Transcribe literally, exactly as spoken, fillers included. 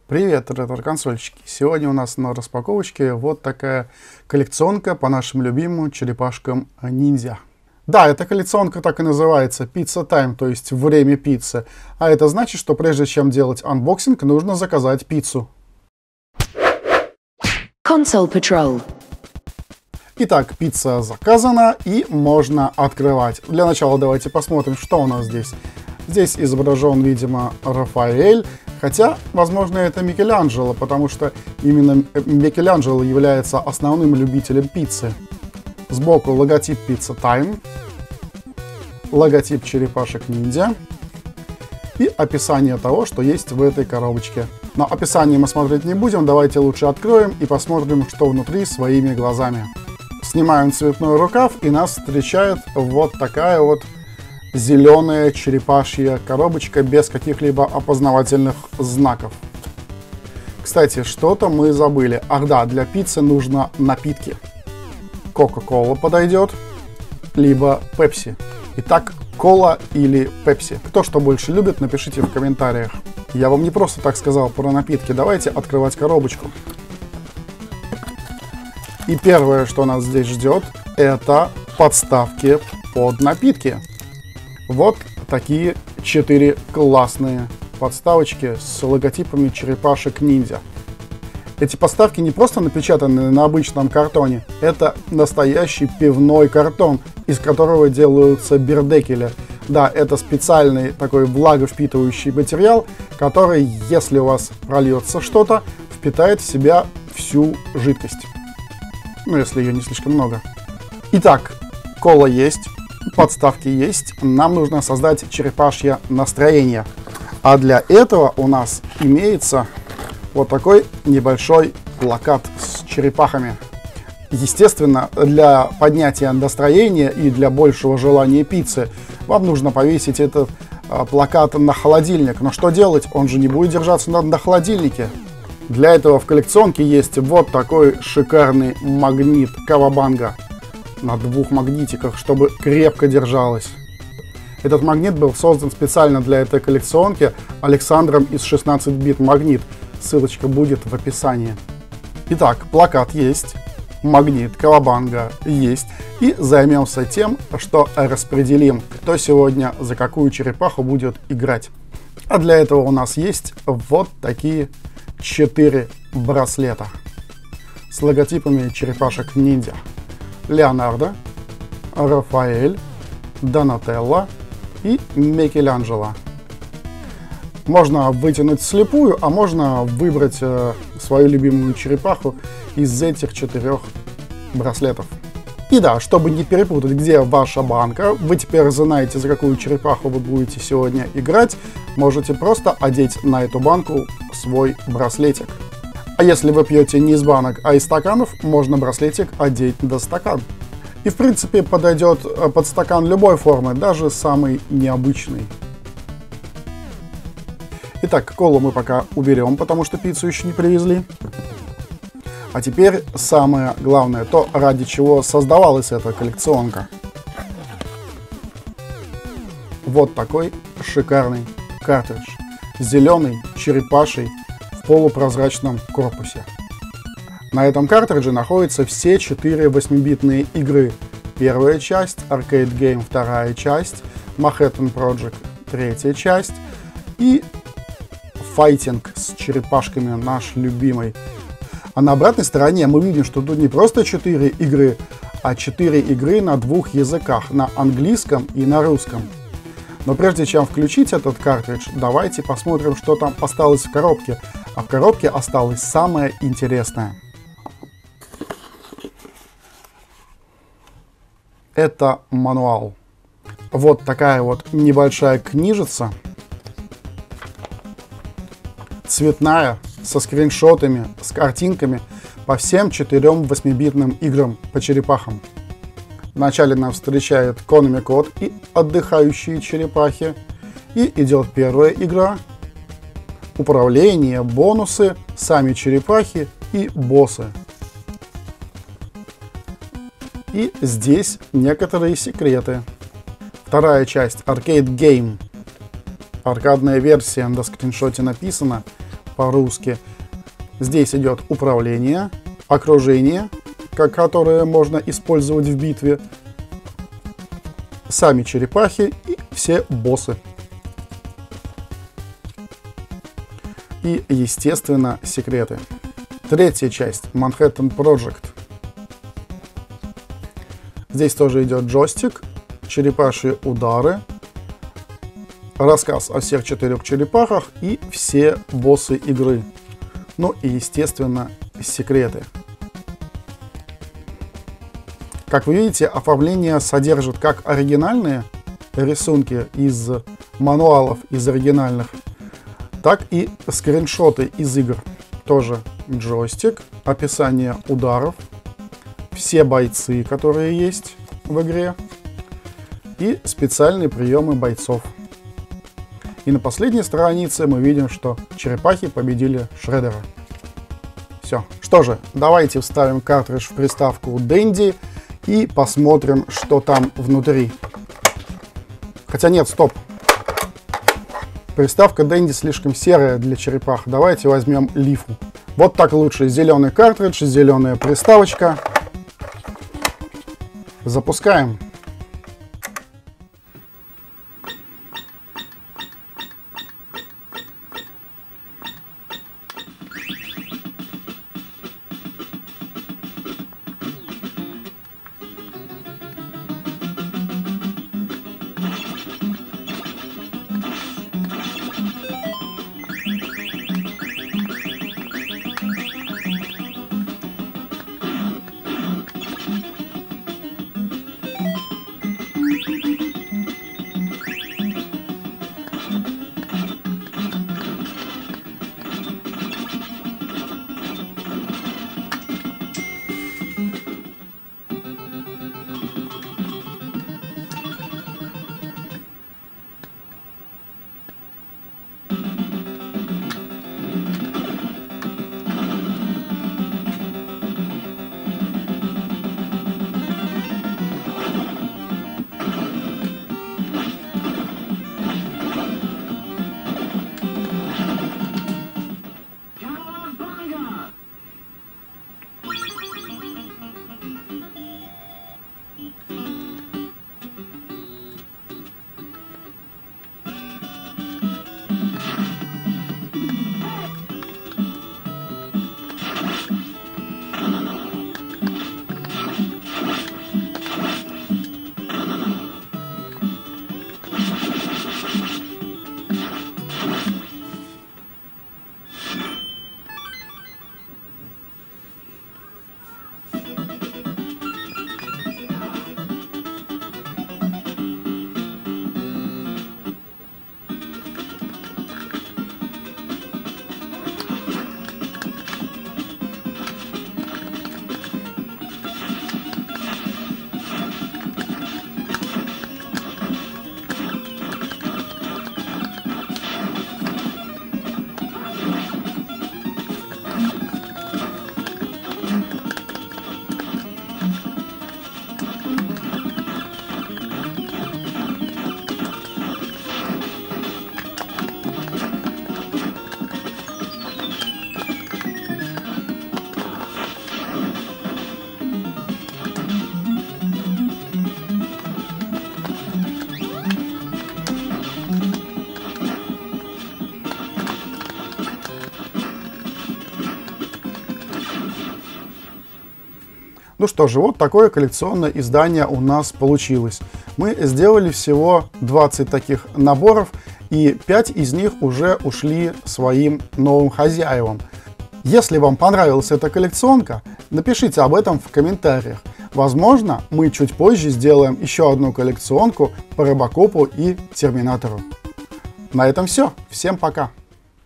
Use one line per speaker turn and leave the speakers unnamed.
Привет, ретро-консольщики! Сегодня у нас на распаковочке вот такая коллекционка по нашим любимым черепашкам ниндзя. Да, эта коллекционка так и называется Pizza Time, то есть время пиццы. А это значит, что прежде чем делать анбоксинг, нужно заказать пиццу.
Console Patrol.
Итак, пицца заказана и можно открывать. Для начала давайте посмотрим, что у нас здесь. Здесь изображен, видимо, Рафаэль, хотя, возможно, это Микеланджело, потому что именно Микеланджело является основным любителем пиццы. Сбоку логотип Pizza Time, логотип черепашек-ниндзя и описание того, что есть в этой коробочке. Но описание мы смотреть не будем, давайте лучше откроем и посмотрим, что внутри своими глазами. Снимаем цветной рукав, и нас встречает вот такая вот зеленая черепашья коробочка без каких-либо опознавательных знаков. Кстати, что-то мы забыли. Ах да, для пиццы нужно напитки. Кока-кола подойдет, либо пепси. Итак, кола или пепси. Кто что больше любит, напишите в комментариях. Я вам не просто так сказал про напитки. Давайте открывать коробочку. И первое, что нас здесь ждет, это подставки под напитки. Вот такие четыре классные подставочки с логотипами черепашек-ниндзя. Эти подставки не просто напечатаны на обычном картоне, это настоящий пивной картон, из которого делаются бирдекели. Да, это специальный такой влаговпитывающий материал, который, если у вас прольется что-то, впитает в себя всю жидкость. Ну, если ее не слишком много. Итак, кола есть. Подставки есть, нам нужно создать черепашье настроение. А для этого у нас имеется вот такой небольшой плакат с черепахами. Естественно, для поднятия настроения и для большего желания пиццы вам нужно повесить этот а, плакат на холодильник. Но что делать? Он же не будет держаться на, на холодильнике. Для этого в коллекционке есть вот такой шикарный магнит Кавабанга на двух магнитиках, чтобы крепко держалось. Этот магнит был создан специально для этой коллекционки Александром из шестнадцать бит Магнит. Ссылочка будет в описании. Итак, плакат есть, магнит Кавабанга есть. И займемся тем, что распределим, кто сегодня за какую черепаху будет играть. А для этого у нас есть вот такие четыре браслета с логотипами черепашек-ниндзя. Леонардо, Рафаэль, Донателло и Микеланджело. Можно вытянуть вслепую, а можно выбрать э, свою любимую черепаху из этих четырех браслетов. И да, чтобы не перепутать, где ваша банка, вы теперь знаете, за какую черепаху вы будете сегодня играть, можете просто одеть на эту банку свой браслетик. А если вы пьете не из банок, а из стаканов, можно браслетик одеть до стакан. И в принципе подойдет под стакан любой формы, даже самый необычный. Итак, колу мы пока уберем, потому что пиццу еще не привезли. А теперь самое главное, то, ради чего создавалась эта коллекционка. Вот такой шикарный картридж. Зеленый, черепаший, в полупрозрачном корпусе. На этом картридже находятся все четыре восьмибитные игры. Первая часть, Arcade Game, вторая часть, Manhattan Project, третья часть и файтинг с черепашками, наш любимый. А на обратной стороне мы видим, что тут не просто четыре игры, а четыре игры на двух языках, на английском и на русском. Но прежде чем включить этот картридж, давайте посмотрим, что там осталось в коробке. А в коробке осталось самое интересное. Это мануал. Вот такая вот небольшая книжица, цветная, со скриншотами, с картинками по всем четырем восьмибитным играм по черепахам. Вначале нас встречает Konami код и отдыхающие черепахи. И идет первая игра. Управление, бонусы, сами черепахи и боссы. И здесь некоторые секреты. Вторая часть Arcade Game. Аркадная версия, на скриншоте написано. по-русски. Здесь идет управление, окружение, которое можно использовать в битве, сами черепахи и все боссы. И, естественно, секреты. Третья часть, Manhattan Project. Здесь тоже идет джойстик, черепашьи удары, рассказ о всех четырех черепахах и все боссы игры. Ну и, естественно, секреты. Как вы видите, оформление содержит как оригинальные рисунки из мануалов, из оригинальных, так и скриншоты из игр. Тоже джойстик, описание ударов, все бойцы, которые есть в игре, и специальные приемы бойцов. И на последней странице мы видим, что черепахи победили Шреддера. Все. Что же, давайте вставим картридж в приставку Dendy и посмотрим, что там внутри. Хотя нет, стоп. Приставка Dendy слишком серая для черепах. Давайте возьмем лифу. Вот так лучше. Зеленый картридж, зеленая приставочка. Запускаем. Ну что же, вот такое коллекционное издание у нас получилось. Мы сделали всего двадцать таких наборов, и пять из них уже ушли своим новым хозяевам. Если вам понравилась эта коллекционка, напишите об этом в комментариях. Возможно, мы чуть позже сделаем еще одну коллекционку по Робокопу и Терминатору. На этом все. Всем пока!